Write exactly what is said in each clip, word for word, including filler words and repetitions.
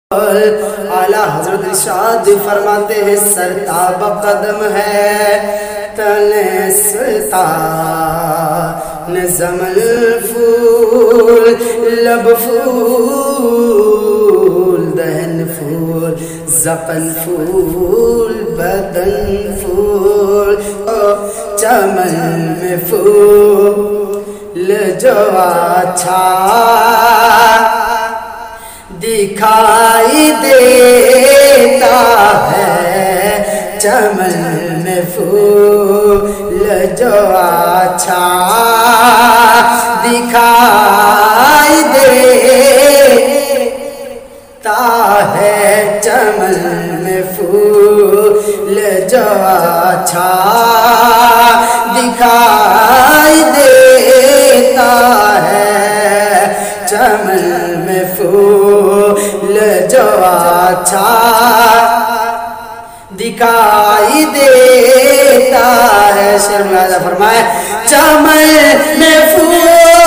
اعلیٰ حضرت ارشاد فرماتے ہیں سرتاب قدم ہے تنستا نزمل پھول لب پھول دہن پھول زقن پھول بدن پھول چمن میں پھول جو اچھا دکھائی دیتا ہے چمن میں پھول جو اچھا دکھائی دیتا ہے چمن میں پھول جو اچھا دکھائی دیتا ہے چمن میں پھول جو اچھا دکھائی دیتا ہے شعر ملاحظہ فرمائے چمن میں پھول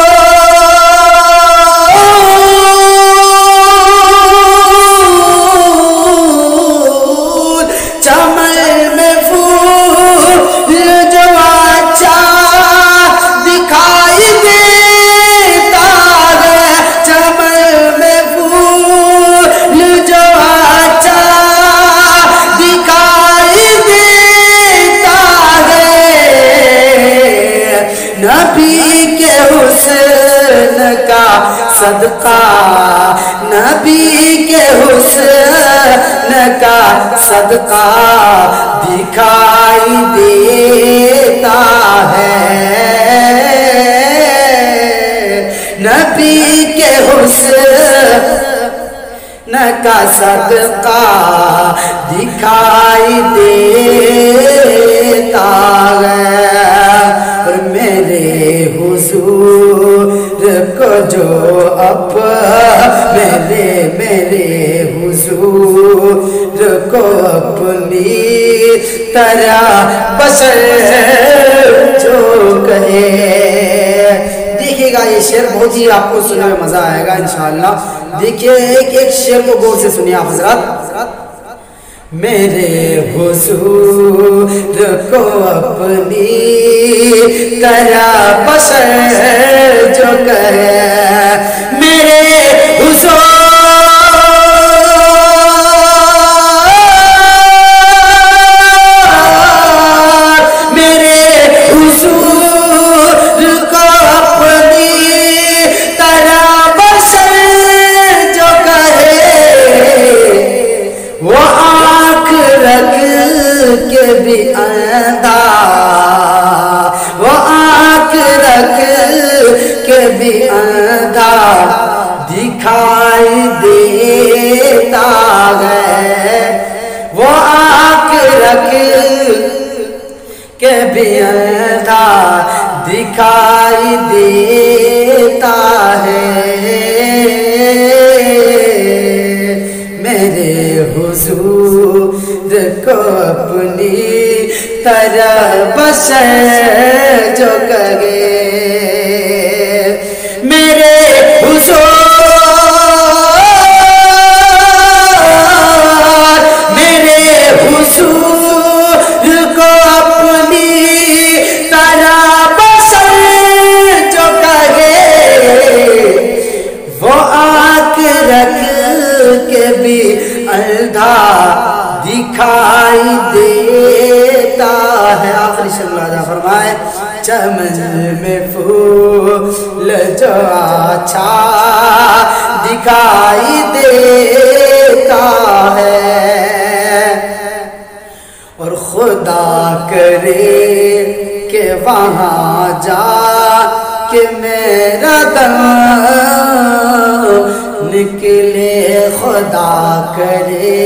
چمن میں پھول جو اچھا دکھائی دیتا ہے چمن میں پھول جو اچھا دکھائی دیتا ہے نبی کے حسن کا صدقہ نبی کے حسن کا صدقہ دکھائی دیتا ہے نبی کے حسن کا صدقہ دکھائی دیتا ہے اور میرے حضور کو جو اب میرے میرے حضور کو اپنی طرح بشر جو کہے دیکھیے گا یہ شعر بہت ہی آپ کو سننے میں مزہ آئے گا انشاءاللہ دیکھیے ایک ایک شعر کو غور سے سنیے آپ حضرات میرے حضور کو اپنی طرح بشر جو کہے میرے حضور وہ آنکھ رکھ کے بھی اندھا دکھائی دیتا ہے وہ آنکھ رکھ کے بھی اندھا دکھائی دیتا ہے میرے حضور کو اپنی طرح بشر جو کہے میرے حضور میرے حضور کو اپنی طرح بشر جو کہے وہ آنکھ رکھ کے بھی اندھا دکھائی دیتا ہے آخری شعر ملاحظہ فرمائے چمن میں پھول جو اچھا دکھائی دیتا ہے اور خدا کرے کہ وہاں جا کہ میرا دم نکلے خدا کرے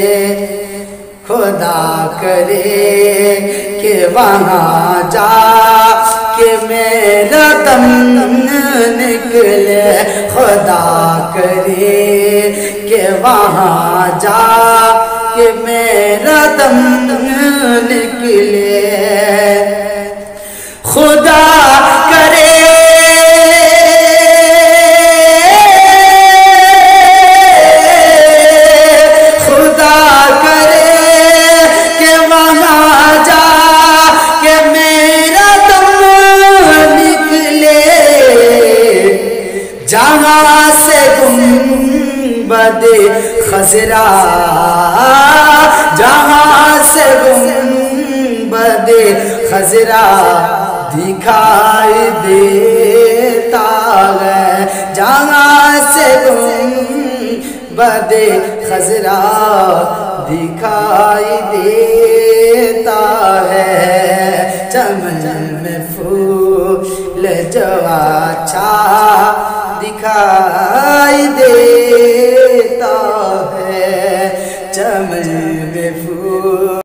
خدا کرے کہ وہاں جا کہ میرا دم نکلے خدا کرے کہ وہاں جا کہ میرا دم نکلے خدا کرے جہاں سے گنبد خضرا جہاں سے گنبد خضرا دکھائی دیتا ہے جہاں سے گنبد خضرا دکھائی دیتا ہے چمن میں پھول جو اچھا دکھائی دے